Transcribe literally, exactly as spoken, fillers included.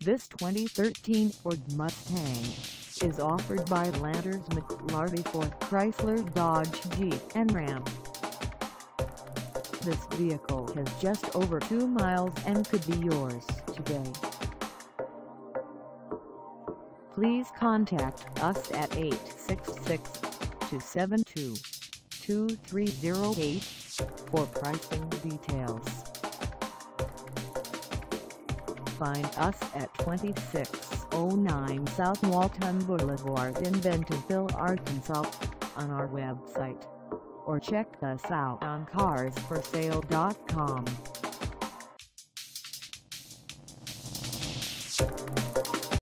This twenty thirteen Ford Mustang is offered by Landers McLarty Ford Chrysler Dodge Jeep and Ram. This vehicle has just over two miles and could be yours today. Please contact us at eight six six, two seven two, two three zero eight for pricing details. Find us at twenty-six oh nine South Walton Boulevard in Bentonville, Arkansas, on our website, or check us out on cars for sale dot com.